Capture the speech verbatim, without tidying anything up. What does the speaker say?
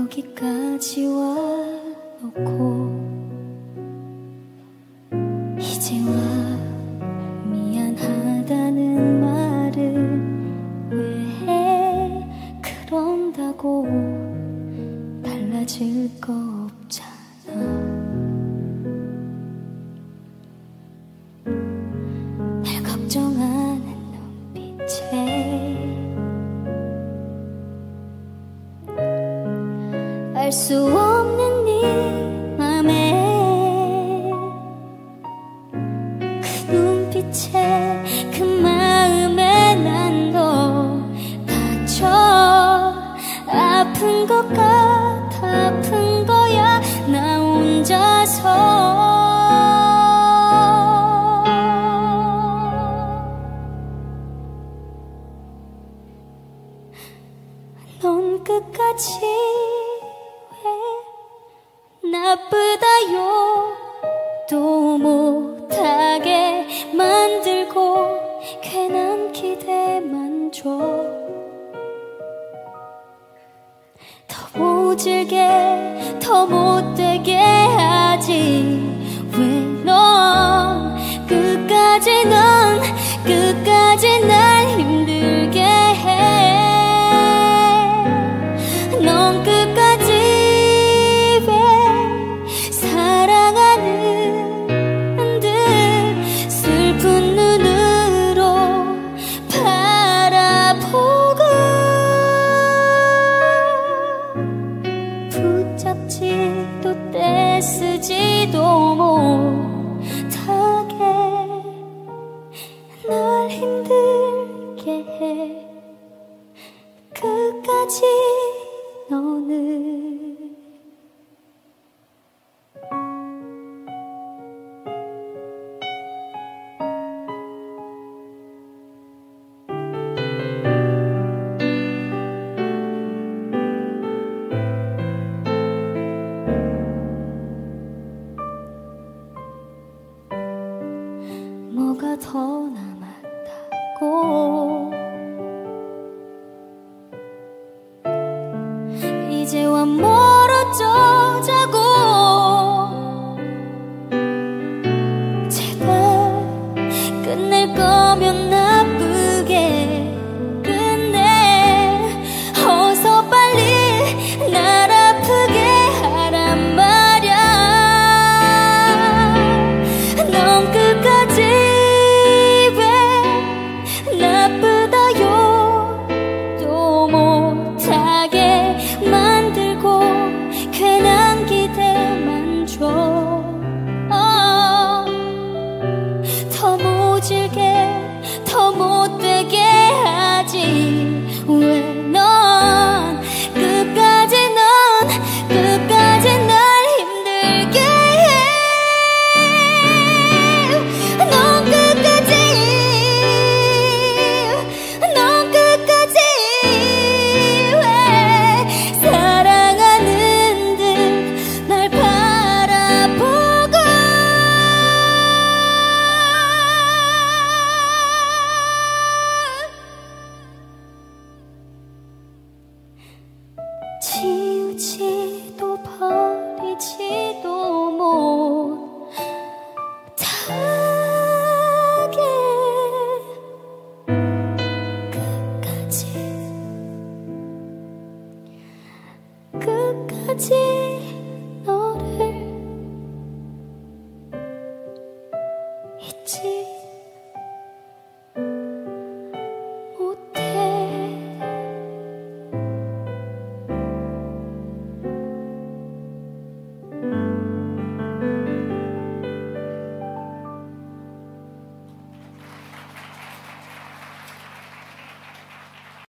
여기까지 와놓고 이제와 미안하다는 말을 왜 해? 그런다고 달라질 거 없잖아. 날 걱정하는 눈빛에 알 수 없는 네 맘에 그 눈빛에 그 마음에 난 너 다쳐 아픈 것 같아 아픈 거야 나 혼자서. 넌 끝까지 왜 나쁘다요 또 못하게 만들고 괜한 기대만 줘. 더 모질게 더 못되게 하지 왜 넌 끝까지 넌 끝까지 날 힘들게 해. 넌 끝까지 왜 사랑하는 듯 슬픈 눈으로 바라보고 붙잡지도 떼쓰지도 못하게 날 힘들게 해. 끝까지 너는